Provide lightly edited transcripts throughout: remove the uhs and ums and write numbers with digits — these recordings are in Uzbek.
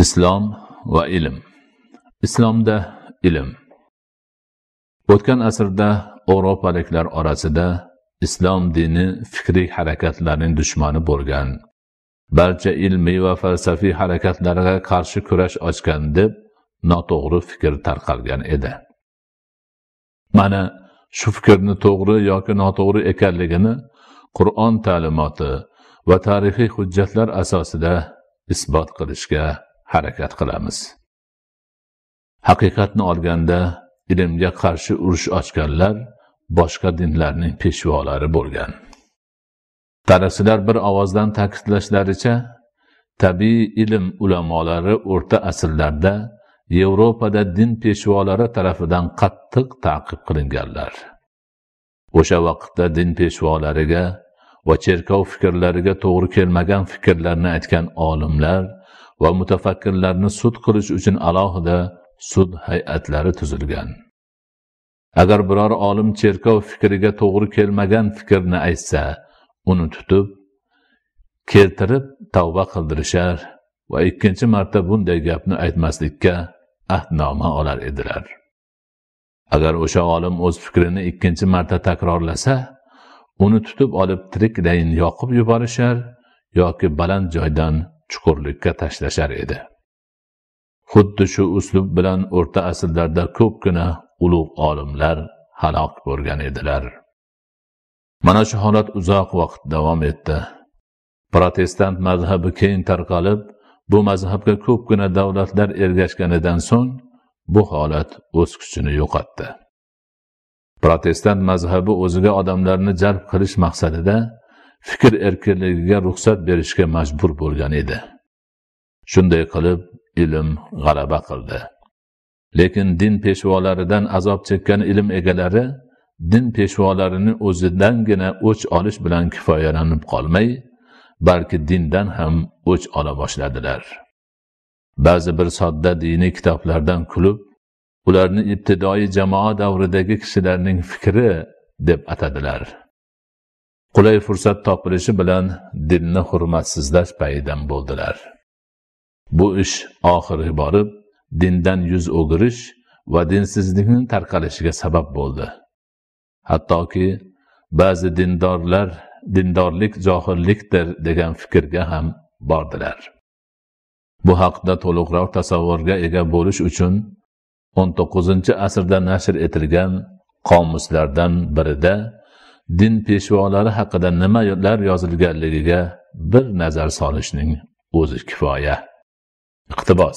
Islom va ilm. Islomda ilm. O'tgan asrda Yevropaliklar orasida islom dini fikriy harakatlarning dushmani bo'lgan, barcha ilmiy va falsafiy harakatlarga qarshi kurash ochgan deb noto'g'ri fikr tarqalgan edi. Mana shu fikrni to'g'ri yoki noto'g'ri ekanligini Qur'on ta'limoti va tarixiy hujjatlar asosida isbot qilishga harakat qilamiz. Haqiqatni olganda ilmga qarshi urush ochganlar boshqa dinlarning peshvolari bo'lgan. Tarixchilar bir ovozdan ta'kidlashlaricha, tabiiy ilm ulamolari o'rta asrlarda Yevropada din peshvolari tarafidan qattiq ta'qib qilinganlar. O'sha vaqtda din peshvolariga va cherkov fikrlariga to'g'ri kelmagan fikrlarni aytgan olimlar va mutafakkirlarni sud qilish uchun alohida sud hay'atlari tuzilgan. Agar biror olim cherkov fikriga to'g'ri kelmagan fikrni aytsa, uni tutib, keltirib tavba qildirishar va ikkinchi marta bunday gapni aytmaslikka ahdnoma olar edilar. Agar o'sha olim o'z fikrini ikkinchi marta takrorlasa, uni tutib olib tiriklayin yoqib yuborishar yoki baland joydan chuqurlikka tashlashar edi. Xuddi shu uslub bilan o'rta asrlarda ko'pgina ulug' olimlar halok bo'lgan edilar. Mana shu holat uzoq vaqt davom etdi. Protestant mazhabi keng tarqalib, bu mazhabga ko'pgina davlatlar ergashganidan so'ng bu holat o'z kuchini yo'qotdi. Protestant mazhabi o'ziga odamlarni jalb qilish maqsadida fikr erkinligiga ruxsat berishga majbur bo'lgan edi. Shunday qilib ilm g'alaba qildi. Lekin din peshvolaridan azob chekkan ilm egalari din peshvolarining o'zidangina o'ch olish bilan kifoyalanib qolmay, balki dindan ham o'ch ola boshladilar. Ba'zi bir sodda diniy kitoblardan kulib, ularni ibtidoiy jamoa davridagi kishilarning fikri deb atadilar. Qulay fursat topilishi bilan dinni hurmatsizlash payidan bo'ldilar. Bu ish oxiri borib dindan yuz o'girish va dinsizlikning tarqalishiga sabab bo'ldi. Hattoki ba'zi dindorlik johillikdir degan fikrga ham bordilar. Bu haqda to'liqroq tasavvurga ega bo'lish uchun 19-asrda nashr etilgan qomuslardan birida din peshvolari haqida nimalar yozilganligiga bir nazar solishning o'zi kifoya. Iqtibos.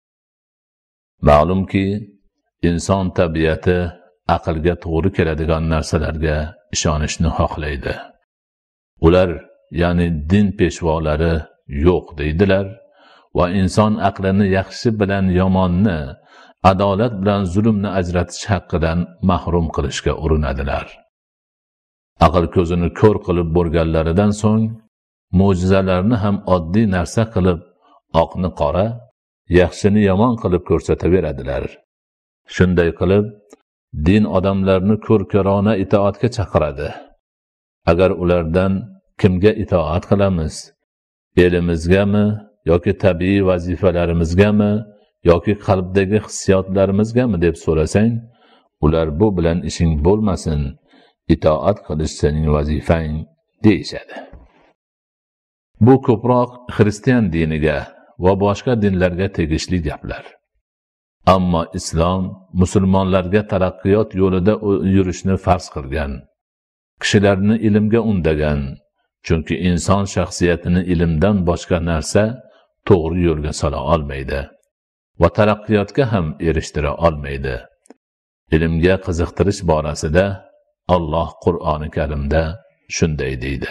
Ma'lumki, inson tabiati aqlga to'g'ri keladigan narsalarga ishonishni xohlaydi. Ular, ya'ni din peshvolari yo'q deydilar va inson aqlini yaxshi bilan yomonni, adolat bilan zulmni ajratish haqqidan mahrum qilishga urinadilar. Aql ko'zini ko'r qilib bo'lganlaridan so'ng mo'jizalarni ham oddiy narsa qilib, oqni qora, yaxshini yomon qilib ko'rsataveradilar. Shunday qilib, din odamlarni ko'r-ko'rona itoatga chaqiradi. Agar ulardan kimga itoat qilamiz? Elimizgami yoki tabiiy vazifalarimizgami yoki qalbdagi hissiyotlarimizgami deb so'rasang, ular bu bilan ishing bo'lmasin, itoat qilish sening vazifang deyishadi. Bu ko'proq xristian diniga va boshqa dinlarga tegishli gaplar. Ammo islom musulmonlarga taraqqiyot yo'lida yurishni farz qilgan, kishilarni ilmga undagan, chunki inson shaxsiyatini ilmdan boshqa narsa to'g'ri yo'lga sola olmaydi va taraqqiyotga ham erishtira olmaydi. Ilmga qiziqtirish borasida Alloh Qur'oni Karimda shunday deydi: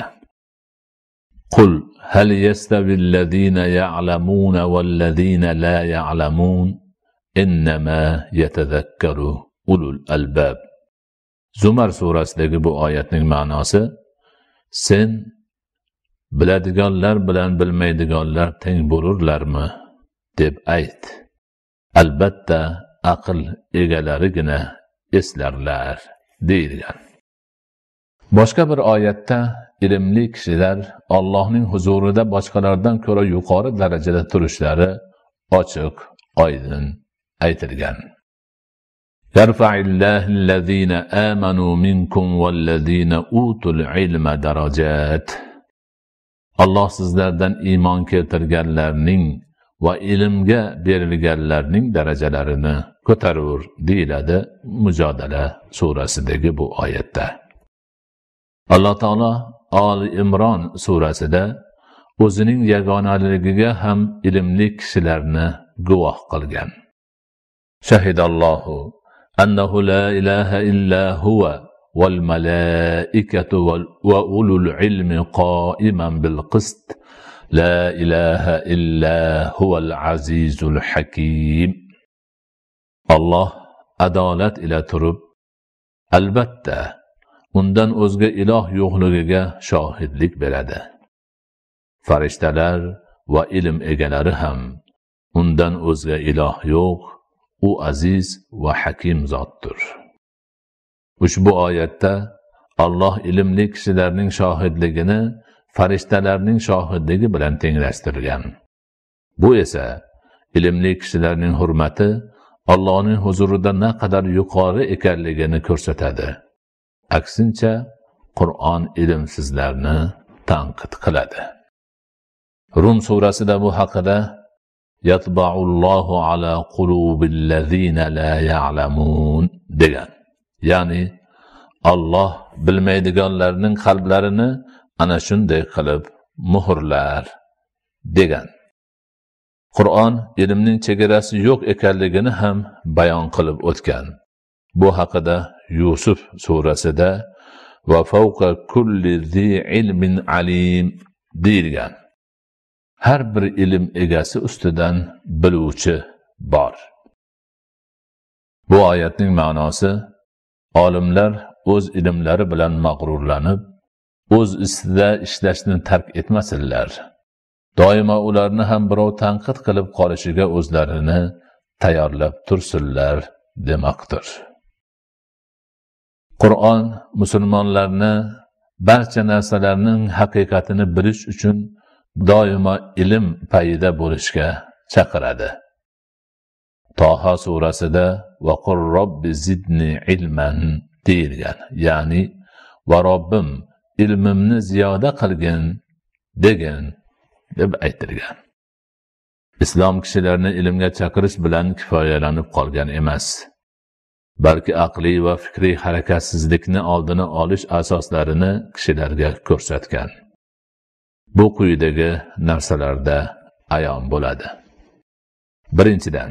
Qul hal yastavillazina ya'lamuna wallazina la ya'lamun innama yatadhakkaru ulul albab. Zumar surasidagi bu oyatning ma'nosi: sen biladiganlar bilan bilmaydiganlar teng bo'lurlarmi deb ayt. Albatta aql egalarigina eslarlar deyilgan. Boshqa bir oyatda ilmli kishilar Allohning huzurida boshqalardan ko'ra yuqori darajada turishlari ochiq, oydin aytilgan. Yarfa'illahillazina amanu minkum vallazina utul ilma darajat. Alloh sizlardan iymon keltirganlarning va ilmga berilganlarning darajalarini ko'tarur deyiladi Mujodala surasidagi bu oyatda. Alloh taolo Ali Imron surasida o'zining yagonaligiga ham ilmli kishilarni guvoh qilgan. Shahidallohu annahu la ilaha illa huwa wal malaikatu wa ulul ilmi qa'iman bil qist. La ilaha illa huval azizul hakim. Alloh adolat ila turib, albatta undan o'zga iloh yo'qligiga shohidlik beradi. Farishtalar va ilm egalari ham undan o'zga iloh yo'q, u aziz va hakim zotdir. Ushbu oyatda Alloh ilmli kishilarning shohidligini farishtalarning shohidligi bilan tenglashtirgan. Bu esa ilmli kishilarning hurmati Allohning huzurida naqadar yuqori ekanligini ko'rsatadi. Aksincha, Qur'on ilmsizlarni tanqid qiladi. Rum surasida bu haqida yatba'ullohu ala qulubillazina la ya'lamun degan. Ya'ni Alloh bilmaydiganlarning qalblarini ana shunday qilib muhrlar degan. Qur'on ilmning chegarasi yo'q ekanligini ham bayon qilib o'tgan. Bu haqida Yusuf surasida va fawqa kulli zi ilmin alim deyilgan. Har bir ilm egasi ustidan biluvchi bor. Bu oyatning ma'nosi, olimlar o'z ilmlari bilan mag'rurlanib, o'z ustida ishlashni tark etmasinlar. Doimo ularni ham birov tanqid qilib qolishiga o'zlarini tayyorlab tursinlar demakdir. Qur'on musulmonlarni barcha narsalarning haqiqatini bilish uchun doimo ilm payida bo'lishga chaqiradi. Toha surasida va qur robbi zidni ilman deyilgan. Ya'ni va Robbim ilmimni ziyoda qilgin degan deb aytilgan. Islom kishilarni ilmga chaqirish bilan kifoyalanib qolgan emas, balki aqliy va fikriy harakatsizlikni oldini olish asoslarini kishilarga ko'rsatgan. Bu quyidagi narsalarda ayon bo'ladi. Birinchidan,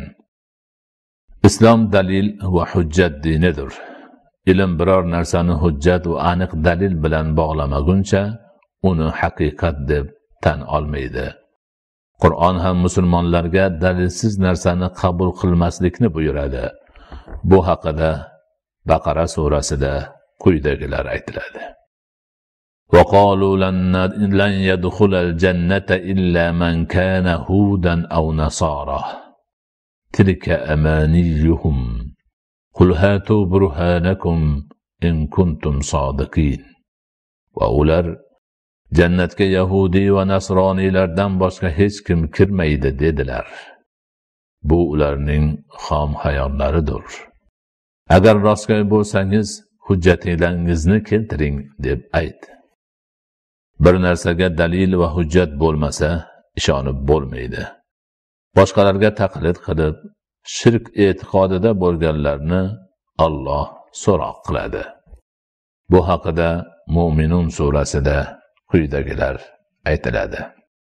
Islom dalil va hujjat dinidir. Ilm biror narsani hujjat va aniq dalil bilan bog'lamaguncha uni haqiqat deb tan olmaydi. Qur'on ham musulmonlarga dalilsiz narsani qabul qilmaslikni buyuradi. Bu haqida Baqara surasida quyidagilar aytiladi. Wa qalu lan yadkhulal jannata illa man kana hudan aw nasara. Tilka amaniyuhum. Qul hatu burhanakum in kuntum sodiqin. Va ular jannatga yahudi va nasroniylardan boshqa hech kim kirmaydi dedilar. Bu ularning xom xayollaridir. Agar rostgo'y bo'lsangiz, hujjatlaringizni keltiring deb ayt. Bir narsaga dalil va hujjat bo'lmasa, ishonib bo'lmaydi. Boshqalarga taqlid qilib, shirk e'tiqodida bo'lganlarni Alloh so'roq qiladi. Bu haqida Mu'minun surasida quyidagilar aytiladi.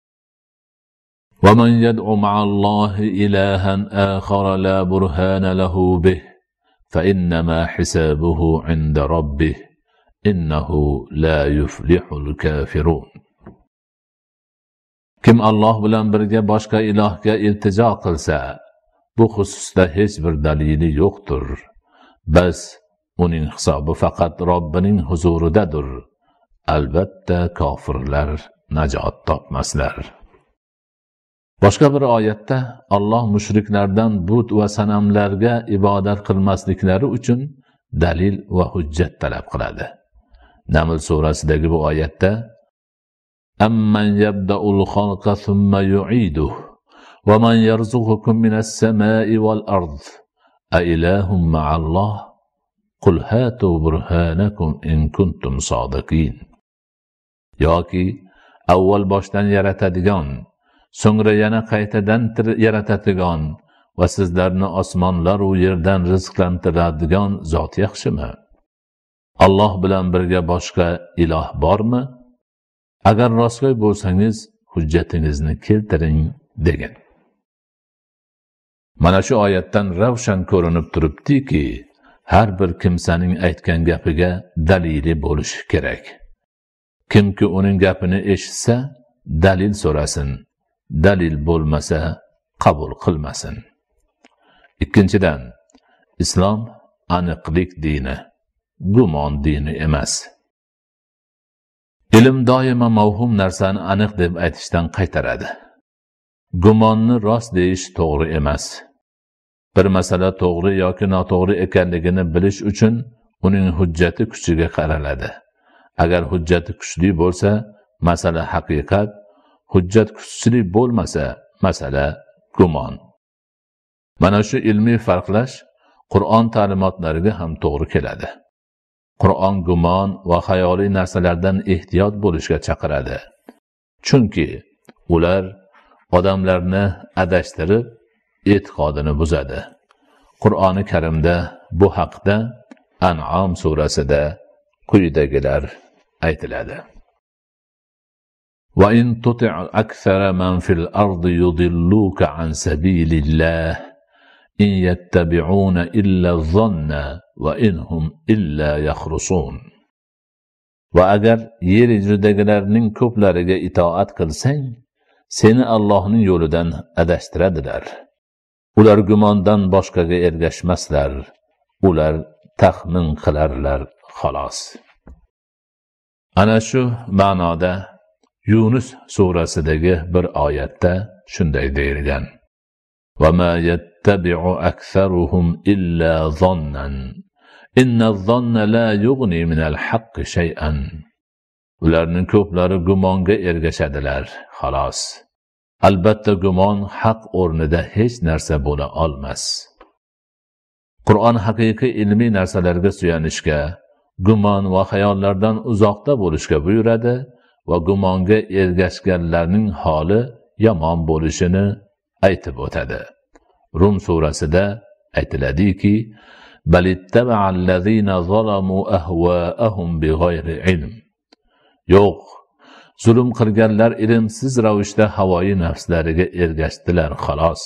وَمَنْ يَدْعُ مَعَ اللَّهِ إِلَٰهًا آخَرَ لَا بُرْهَانَ لَهُ بِهِ فَإِنَّمَا حِسَابُهُ عِندَ رَبِّهِ إِنَّهُ لَا يُفْلِحُ الْكَافِرُونَ. Kim Alloh bilan birga boshqa ilohga iltijo qilsa, bu xususda hech bir dalili yo'qdir. Bas uning hisobi faqat Robbining huzuridadir. Albatta kofirlar najot topmaslar. Boshqa bir oyatda Alloh mushriklardan but va sanamlarga ibodat qilmasliklari uchun dalil va hujjat talab qiladi. Naml surasidagi bu oyatda Amman yabda'ul xalqa thumma yu'iduhu وَمَنْ يَرْزُقُكُم مِّنَ السَّمَاءِ وَالْأَرْضِ أَإِلَٰهٌ مَّعَ اللَّهِ قُلْ هَاتُوا بُرْهَانَكُمْ إِن كُنتُمْ صَادِقِينَ. yoki avval boshdan yaratadigan, so'ngra yana qaytadan yaratadigan va sizlarni osmonlar va yerdan rizqlantiradigan zot yaxshimi? Alloh bilan birga boshqa iloh bormi? Agar rostgo'y bo'lsangiz, hujjatingizni keltiring degan. Mana shu oyatdan ravshan ko'rinib turibdiki, har bir kimsaning aytgan gapiga dalili bo'lishi kerak. Kimki uning gapini eshitsa, dalil so'rasin, dalil bo'lmasa, qabul qilmasin. Ikkinchidan, islom aniqlik dini, gumon dini emas. Ilm doimo mavhum narsani aniq deb aytishdan qaytaradi. Gumonni rost deyish to'g'ri emas. Bir masala to'g'ri yoki noto'g'ri ekanligini bilish uchun uning hujjati kuchiga qaraladi. Agar hujjati kuchli bo'lsa, masala haqiqat, hujjat kuchli bo'lmasa, masala gumon. Mana shu ilmiy farqlash Qur'on ta'limotlariga ham to'g'ri keladi. Qur'on gumon va xayoliy narsalardan ehtiyot bo'lishga chaqiradi. Chunki ular odamlarni adashtirib, e'tiqodini buzadi. Qur'oni Karimda bu haqda An'am surasida quyidagilar aytiladi. Va in tuti' akthara man fil ardi yudilluka an sabilillah in yattabi'una illa dhanna va inhum illa yakhrusun. Va agar yer yuzidagilarning ko'plariga itoat qilsang, seni Allohning yo'lidan adashtiradilar. Ular gumondan boshqaga ergashmaslar. Ular taxmin qilarlar xolos. Ana shu ma'noda Yunus surasidagi bir oyatda shunday deyilgan: "Va ma yattabi'u aktharuhum illa dhannan. Inna adh-dhanna la yughni min al-haqqi shay'an." Ularning ko'plari gumonga ergashadilar, xolos. Albatta gumon haq o'rnida hech narsa bo'la olmas. Qur'on haqiqiy ilmiy narsalarga suyanishga, gumon va xayollardan uzoqda bo'lishga buyuradi va gumonga ergashganlarning holi yomon bo'lishini aytib o'tadi. Rum surasida aytiladiki: "Balittaba'allazina zalamu ahwa'ahum bighayri ilm." Yo'q, zulm qilganlar ilmsiz ravishda havoyi nafslariga ergashdilar, xolos.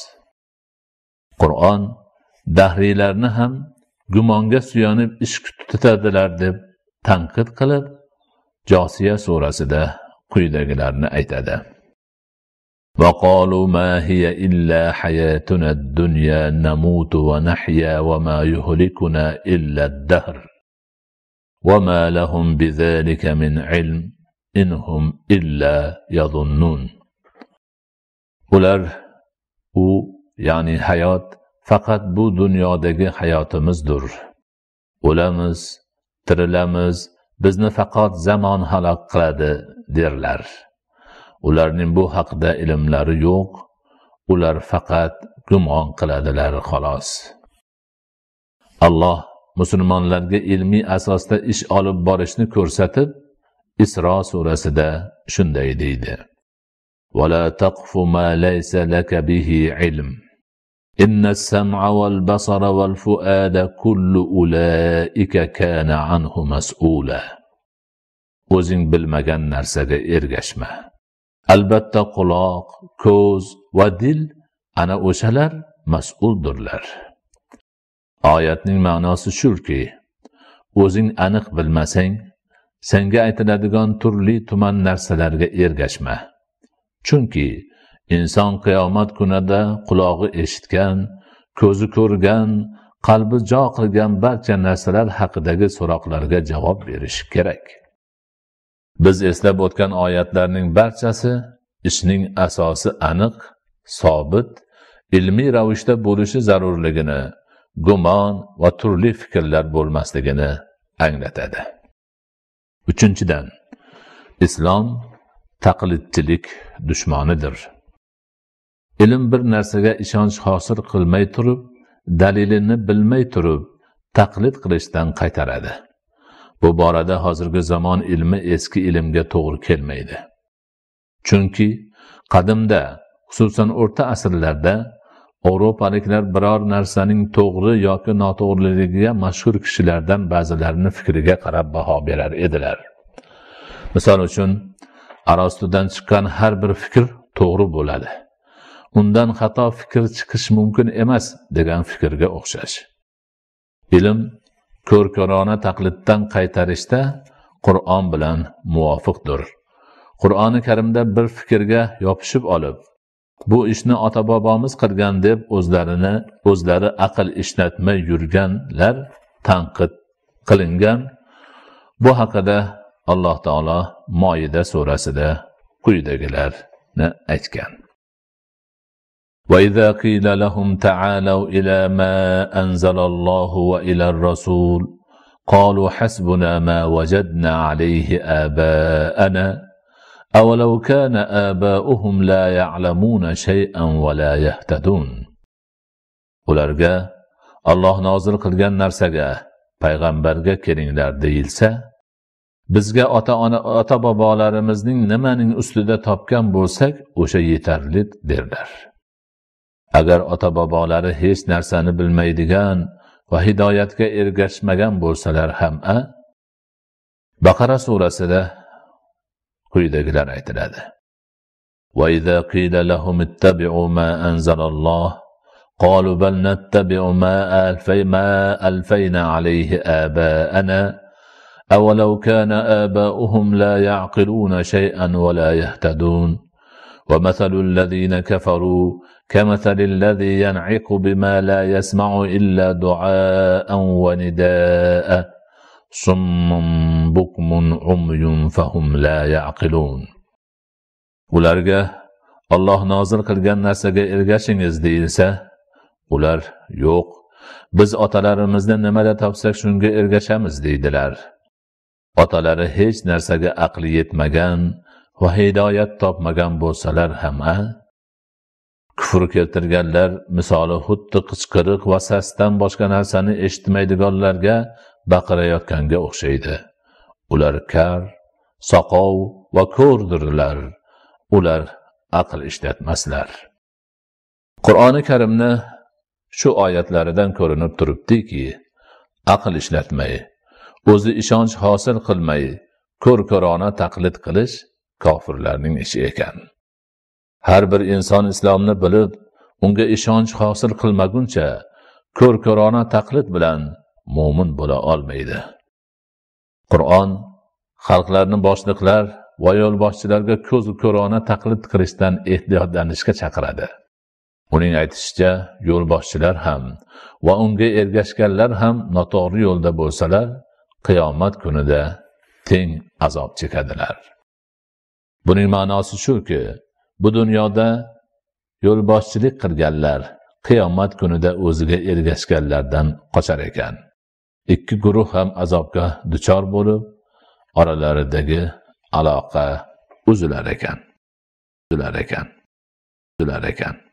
Qur'on dahriylarni ham gumonga suyanib ish tutadilar deb tanqid qilib, Josiya surasida quyidagilarni aytadi: "Va qalu ma hiya illa hayatuna ad-dunya namutu va nahya va ma yuhlikuna illa ad-dahr va ma lahum bizalika min ilm inhum illa yadhunnun." Ular ya'ni hayot faqat bu dunyodagi hayotimizdir. O'lamiz, tirilamiz, bizni faqat zamon halok qiladi derlar. Ularning bu haqda ilmlari yo'q, ular faqat gumon qiladilar, xolos. Alloh musulmonlarga ilmiy asosda ish olib borishni ko'rsatib, Isro surasida shunday deydi: "Va la taqfu ma laysa laka bihi ilm. Inna as-sam'a wal basara wal fu'ada kullu ulaika kana anhu mas'ula." O'zing bilmagan narsaga ergashma. Albatta quloq, ko'z va dil ana o'shalar mas'uldurlar. Oyatning ma'nosi shuki, o'zing aniq bilmasang, senga aytiladigan turli tuman narsalarga ergashma. Chunki inson qiyomat kunida qulog'i eshitgan, ko'zi ko'rgan, qalbi jo qilgan barcha narsalar haqidagi so'roqlarga javob berish kerak. Biz eslab o'tgan oyatlarning barchasi ishning asosi aniq, sobit, ilmiy ravishda bo'lishi zarurligini, gumon va turli fikrlar bo'lmasligini anglatadi. Uchinchidan, islom taqlidchilik dushmanidir. ilm bir narsaga ishonch hosil qilmay turib, dalilini bilmay turib, taqlid qilishdan qaytaradi. Bu borada hozirgi zamon ilmi eski ilmga to'g'ri kelmaydi. Chunki qadimda, xususan o'rta asrlarda Avropaliklar biror narsaning to'g'ri yoki noto'g'riligiga mashhur kishilardan ba'zilarini fikriga qarab baho berar edilar. Misol uchun, Arastudan chiqqan har bir fikr to'g'ri bo'ladi. Undan xato fikr chiqish mumkin emas degan fikrga o'xshash. Ilm ko'r-ko'rona taqliddan qaytarishda Qur'on bilan muvofiqdir. Qur'oni Karimda bir fikrga yopishib olib, bu ishni ota-bobomiz qilgan deb o'zlari aql ishlatmay yurganlar tanqid qilingan. Bu haqida Alloh taolo Moida surasida quyidagilarni aytgan. وَإِذَا قِيلَ لَهُمْ تَعَالَوْا إِلَى مَا أَنزَلَ اللَّهُ وَإِلَى الرَّسُولِ قَالُوا حَسْبُنَا مَا وَجَدْنَا عَلَيْهِ آبَاءَنَا أَوَلَوْ كَانَ آبَاؤُهُمْ لَا يَعْلَمُونَ شَيْئًا وَلَا يَهْتَدُونَ. Ularga Alloh nozil qilgan narsaga, payg'ambarga kelinglar deyilsa, bizga ota-bobolarimizning nimaning ustida topgan bo'lsak, o'sha yetarli derlar. Agar ota-bobolari hech narsani bilmaydigan va hidoyatga ergashmagan bo'lsalar ham, Baqara surasida quyidagilar aytiladi. وَإِذَا قِيلَ لَهُمُ اتَّبِعُوا مَا أَنزَلَ اللَّهُ قَالُوا بَلْ نَتَّبِعُ مَا أَلْفَيْنَا عَلَيْهِ آبَاءَنَا أَوَلَوْ كَانَ آبَاؤُهُمْ لَا يَعْقِلُونَ شَيْئًا وَلَا يَهْتَدُونَ وَمَثَلُ الَّذِينَ كَفَرُوا كَمَثَلِ الَّذِي يَنْعِقُ بِمَا لَا يَسْمَعُ إِلَّا دُعَاءً وَنِدَاءً صُمٌّ بُكْمٌ عُمْيٌ فَهُمْ لَا يَعْقِلُونَ. Ularga Alloh nozil qilgan narsaga ergashingiz deyilsa, ular yo'q, biz otalarimizni nimada topsak shunga ergashamiz deydilar. Otalari hech narsaga aqli yetmagan va hidoyat topmagan bo'lsalar ham, kufr keltirganlar misoli xuddi qichqiriq va sasdan boshqa narsani eshitmaydiganlarga baqirayotganga o'xshaydi. Ular kar, soqov va ko'rdirlar. Ular aql ishlatmaslar. Qur'oni Karimni shu oyatlaridan ko'rinib turibdiki, aql ishlatmay, o'zi ishonch hosil qilmay, ko'r-ko'rona taqlid qilish kofirlarning ishi ekan. Har bir inson islomni bilib, unga ishonch hosil qilmaguncha, ko'r-ko'rona taqlid bilan mo'min bo'la olmaydi. Qur'on xalqlarni boshliqlar va yo'lboshchilarga ko'z-ko'rona taqlid qilishdan ehtiyotlanishga chaqiradi. Uning aytishicha, yo'lboshchilar ham va unga ergashganlar ham noto'g'ri yo'lda bo'lsalar, qiyomat kunida teng azob chekadilar. Buning ma'nosi shuki, bu dunyoda yo'lboshchilik qilganlar qiyomat kunida o'ziga ergashganlardan qochar ekan. Ikki guruh ham azobga duchor bo'lib, oralaridagi aloqa uzilar ekan.